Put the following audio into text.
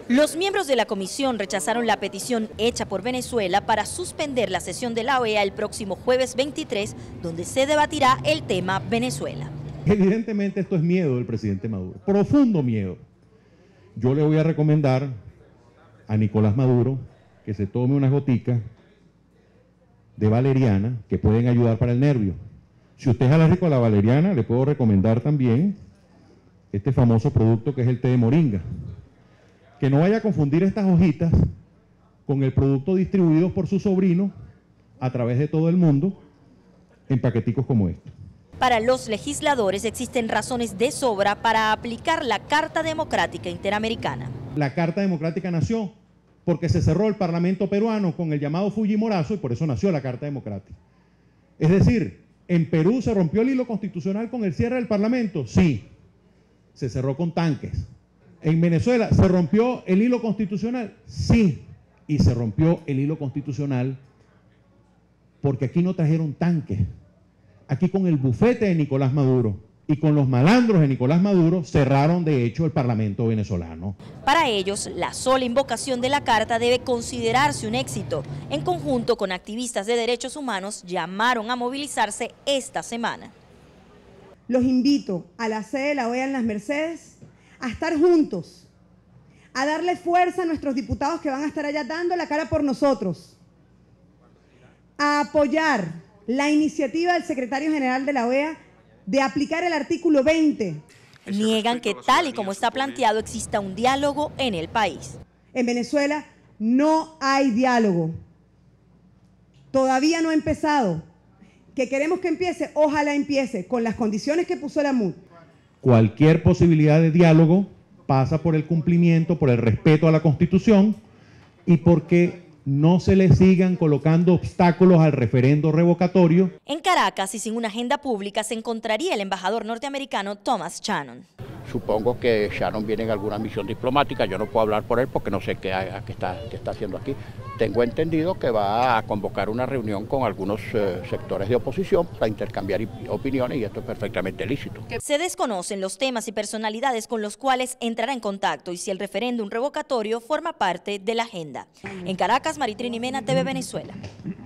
Los miembros de la comisión rechazaron la petición hecha por Venezuela para suspender la sesión de la OEA el próximo jueves 23, donde se debatirá el tema Venezuela. Evidentemente esto es miedo del presidente Maduro, profundo miedo. Yo le voy a recomendar a Nicolás Maduro que se tome unas goticas de valeriana que pueden ayudar para el nervio. Si usted es alérgico a la valeriana, le puedo recomendar también este famoso producto que es el té de moringa. Que no vaya a confundir estas hojitas con el producto distribuido por su sobrino a través de todo el mundo en paqueticos como este. Para los legisladores existen razones de sobra para aplicar la Carta Democrática Interamericana. La Carta Democrática nació porque se cerró el Parlamento peruano con el llamado Fujimorazo y por eso nació la Carta Democrática. Es decir, ¿en Perú se rompió el hilo constitucional con el cierre del Parlamento? Sí, se cerró con tanques. ¿En Venezuela se rompió el hilo constitucional? Sí, y se rompió el hilo constitucional porque aquí no trajeron tanques. Aquí con el bufete de Nicolás Maduro y con los malandros de Nicolás Maduro cerraron de hecho el Parlamento venezolano. Para ellos, la sola invocación de la Carta debe considerarse un éxito. En conjunto con activistas de derechos humanos, llamaron a movilizarse esta semana. Los invito a la sede de la OEA en Las Mercedes a estar juntos, a darle fuerza a nuestros diputados que van a estar allá dando la cara por nosotros, a apoyar la iniciativa del secretario general de la OEA de aplicar el artículo 20. Niegan que tal y como está planteado exista un diálogo en el país. En Venezuela no hay diálogo. Todavía no ha empezado. Que queremos que empiece, ojalá empiece con las condiciones que puso la MUD. Cualquier posibilidad de diálogo pasa por el cumplimiento, por el respeto a la Constitución y porque no se le sigan colocando obstáculos al referendo revocatorio. En Caracas y sin una agenda pública se encontraría el embajador norteamericano Thomas Shannon. Supongo que Shannon viene en alguna misión diplomática, yo no puedo hablar por él porque no sé qué está haciendo aquí. Tengo entendido que va a convocar una reunión con algunos sectores de oposición para intercambiar opiniones y esto es perfectamente lícito. Se desconocen los temas y personalidades con los cuales entrará en contacto y si el referéndum revocatorio forma parte de la agenda. En Caracas, Maritrini Mena, TV Venezuela.